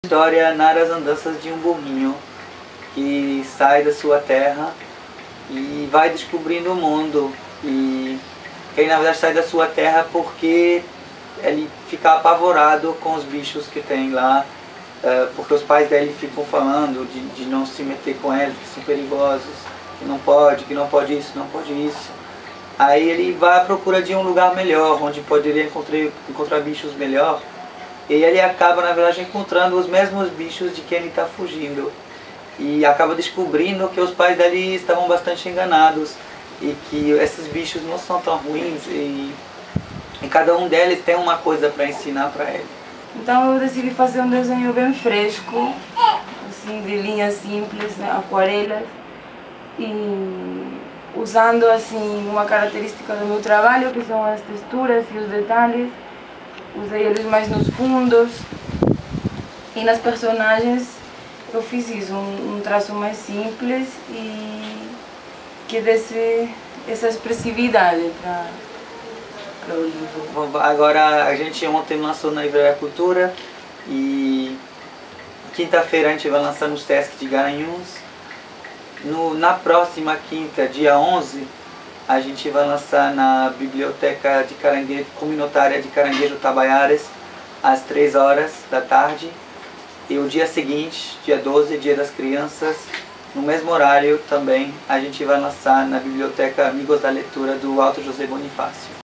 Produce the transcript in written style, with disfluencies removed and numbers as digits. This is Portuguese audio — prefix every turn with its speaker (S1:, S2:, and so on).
S1: História narra as andanças de um burrinho que sai da sua terra e vai descobrindo o mundo. E ele na verdade sai da sua terra porque ele fica apavorado com os bichos que tem lá, porque os pais dele ficam falando de não se meter com eles, que são perigosos, que não pode isso, não pode isso. Aí ele vai à procura de um lugar melhor, onde poderia encontrar bichos melhor. E ele acaba, na verdade, encontrando os mesmos bichos de quem ele está fugindo. E acaba descobrindo que os pais dele estavam bastante enganados e que esses bichos não são tão ruins e cada um deles tem uma coisa para ensinar para ele.
S2: Então eu decidi fazer um desenho bem fresco, assim, de linhas simples, né, aquarelas, e usando assim uma característica do meu trabalho, que são as texturas e os detalhes. Usei eles mais nos fundos, e nas personagens eu fiz isso, um traço mais simples e que desse essa expressividade para o livro.
S1: Agora a gente ontem lançou na Livraria Cultura e quinta-feira a gente vai lançar no Sesc de Garanhuns. Na próxima quinta, dia 11, a gente vai lançar na Biblioteca de Caranguejo, Comunitária de Caranguejo Tabaiaras, às 3 horas da tarde. E o dia seguinte, dia 12, Dia das Crianças, no mesmo horário também, a gente vai lançar na Biblioteca Amigos da Leitura do Alto José Bonifácio.